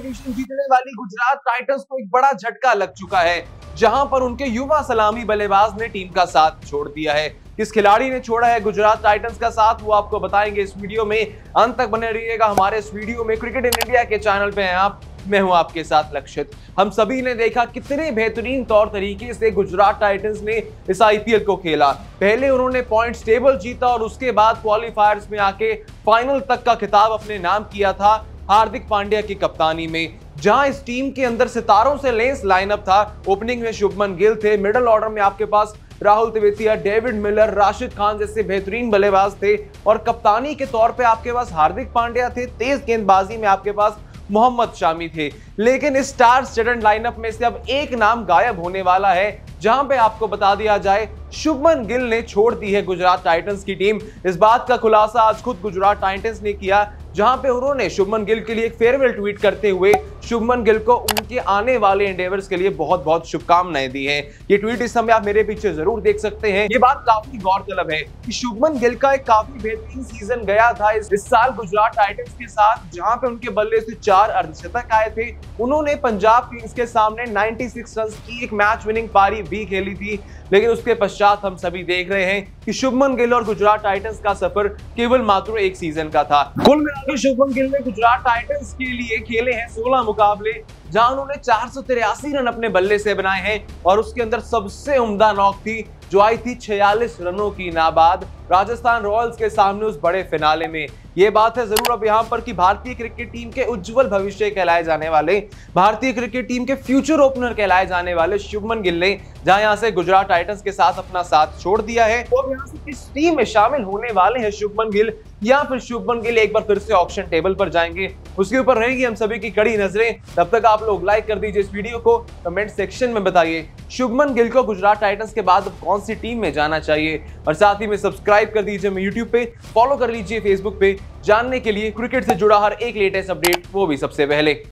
Competition जीतने वाली Gujarat Titans को एक बड़ा झटका लग चुका है, जहां पर उनके युवा सलामी बल्लेबाज ने टीम का साथ छोड़ दिया है। किस खिलाड़ी ने छोड़ा है गुजरात टाइटंस का साथ, वो आपको बताएंगे इस वीडियो में। अंत तक बने रहिएगा हमारे इस वीडियो में। क्रिकेट इन इंडिया के चैनल पे हैं आप, मैं हूं आपके साथ लक्षित। हम सभी ने देखा कितने बेहतरीन तौर तरीके से गुजरात टाइटंस ने इस आईपीएल को खेला। पहले उन्होंने पॉइंट्स टेबल जीता और उसके बाद क्वालिफायर्स में आके फाइनल तक का खिताब अपने नाम किया था हार्दिक पांड्या की कप्तानी में, जहां इस टीम के अंदर सितारों से लेस लाइनअप था। ओपनिंग में शुभमन गिल थे, मिडिल ऑर्डर में आपके पास राहुल तेवेतिया, डेविड मिलर, राशिद खान जैसे बेहतरीन बल्लेबाज थे, और कप्तानी के तौर पे आपके पास हार्दिक पांड्या थे। तेज गेंदबाजी में आपके पास मोहम्मद शामी थे। लेकिन इस स्टार स्टडड लाइनअप में से अब एक नाम गायब होने वाला है, जहां पे आपको बता दिया जाए शुभमन गिल ने छोड़ दी है गुजरात टाइटंस की टीम। इस बात का खुलासा आज खुद गुजरात टाइटंस ने किया, जहां पे उन्होंने शुभमन गिल के लिए एक फेयरवेल ट्वीट करते हुए शुभमन गिल को उनके आने वाले एंडेवर्स के लिए बहुत बहुत शुभकामनाएं दी हैं। ये ट्वीट इस समय आप मेरे पीछे जरूर देख सकते हैं। ये बात काफी गौरतलब है कि शुभमन गिल का एक काफी बेहतरीन सीजन गया था इस साल गुजरात टाइटंस के साथ, जहां पे उनके बल्ले से 4 अर्धशतक आए थे। उन्होंने पंजाब किंग्स के सामने 96 रन की एक मैच विनिंग पारी भी खेली थी। लेकिन उसके पश्चात हम सभी देख रहे हैं कि शुभमन गिल और गुजरात टाइटंस का सफर केवल मात्र एक सीजन का था। कुल मिलाकर शुभमन गिल ने गुजरात टाइटंस के लिए खेले हैं 16 मुकाबले, जहां उन्होंने 483 रन अपने बल्ले से बनाए हैं, और उसके अंदर सबसे उम्दा नॉक थी जो आई थी 46 रनों की नाबाद राजस्थान रॉयल्स के सामने उस बड़े फिनाले में। यह बात है जरूर अब यहां पर कि भारतीय क्रिकेट टीम के उज्जवल भविष्य कहलाए जाने वाले, भारतीय क्रिकेट टीम के फ्यूचर ओपनर कहलाए जाने वाले शुभमन गिल ने जहां यहां से गुजरात टाइटंस के साथ अपना साथ छोड़ दिया है, तो अब यहां से किस टीम में शामिल होने वाले हैं शुभमन गिल, या फिर शुभमन गिल एक बार फिर से ऑक्शन टेबल पर जाएंगे, उसके ऊपर रहेंगी हम सभी की कड़ी नजरें। तब तक आप लोग लाइक कर दीजिए इस वीडियो को, कमेंट सेक्शन में बताइए शुभमन गिल को गुजरात टाइटंस के बाद कौन सी टीम में जाना चाहिए, और साथ ही में सब्सक्राइब कर दीजिए मैं यूट्यूब पे, फॉलो कर लीजिए फेसबुक पे, जानने के लिए क्रिकेट से जुड़ा हर एक लेटेस्ट अपडेट, वो भी सबसे पहले।